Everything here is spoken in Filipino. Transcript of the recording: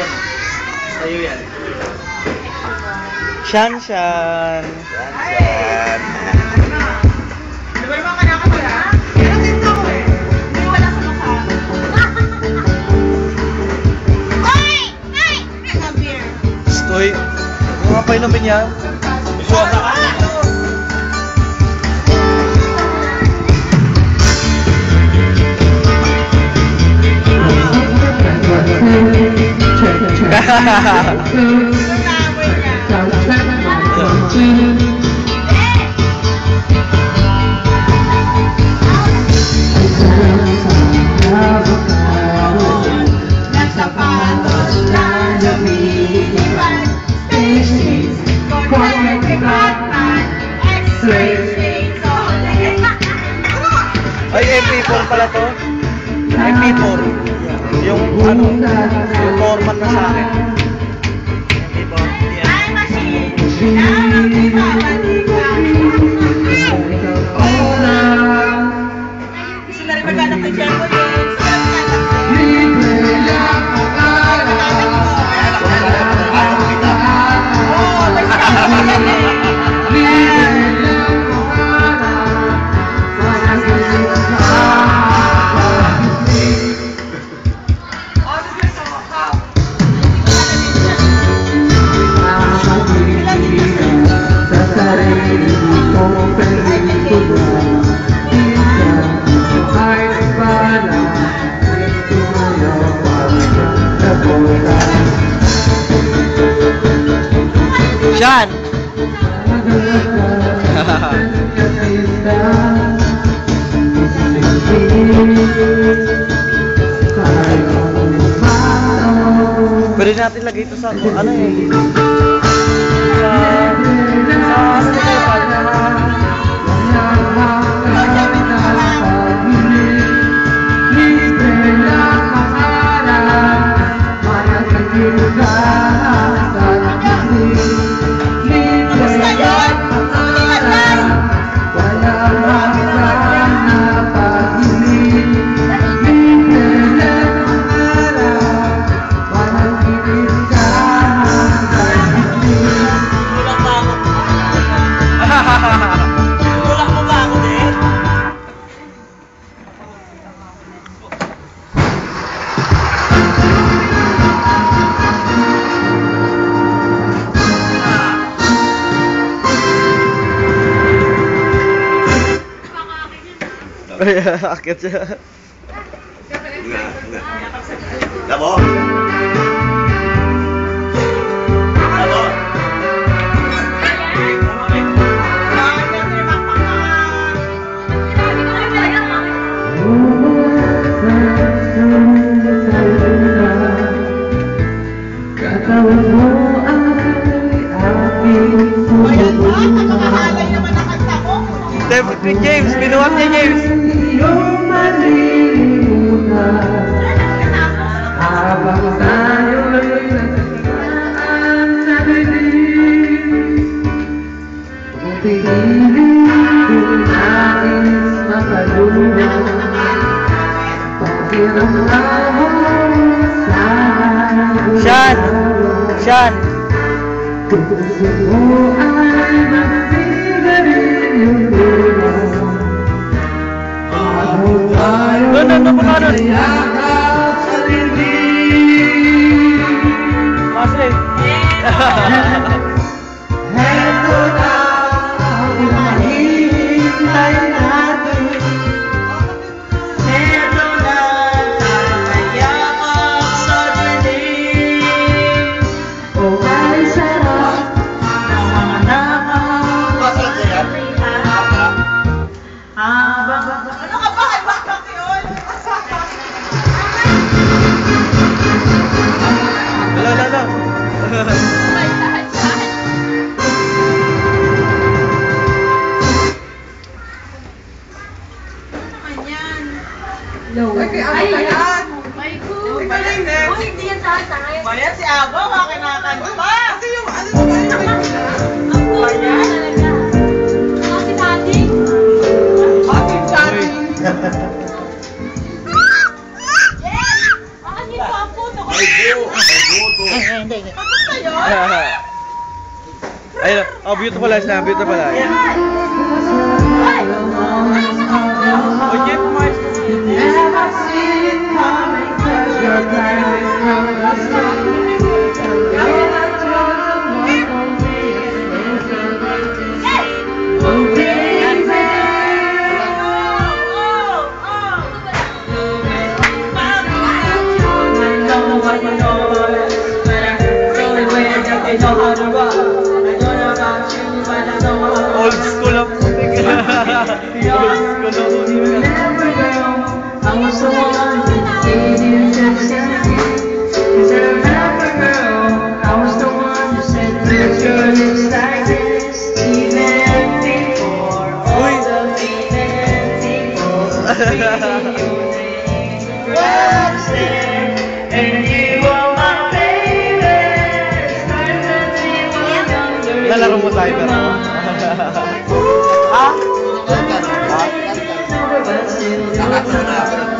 yan. Sa'yo yan. Shan Shan. Yan. Di ba yung mga kanaka ko na? Pero dito ko eh. Hindi wala sa mukha. Hoy! Hoy! Come here. Stoy. Mga painumin yan. Bisuan ka ka. Ay, MP4 pala to. MP4. Yung ano, yung format na sa akin. MP4. Ay, machine! Naman sila rin maghanap ng dyan ko yun. Shan! Pwede natin lagay ito sa ano eh. Tulak mo ba ako din? Ay, akit siya. Labo. Labo. Katawan mo ay aking Ayan ba? Nakakahalay naman ang kanta ko. James, binuhat niya James. iyong malilimutan habang tayo'y nagsikaan sa dilim. Kung pipiliin kung nais makaluha, pakiramdam mo sa Shan! Shan! kung gusto mo ay magsigarilyo muna, habang tayo'y Doon, pagkanon. nagayakap sa dilim. Masli. Heto na ang hinihintay natin. Heto na, nagayakap sa dilim. O ay sarap Na mga nakakapagalihan. Ano ka ba? Ay, bakit yun? Lalo. Ay, yan. May ko. Hindi yan sa akin. Bayan si Aba, makinakanta pa. Ito yung ano naman yung bayan. Si Daddy. Bakit chatting? Bakit yung papo? Ay, go. Ayun, oh, beautiful eyes na, beautiful eyes. Oh, Jeff, Mars. Never seen it coming, 'cause you're driving from the sun. You're not talking about me, oh baby. Old school of music. Old school of music. Remember, girl, I was the one who gave you just a kiss. Remember, girl, I was the one who said future looks like this. Even before all the even before was there, and you were my baby. Started to be younger. Lalaro mo tayo pero. Ha?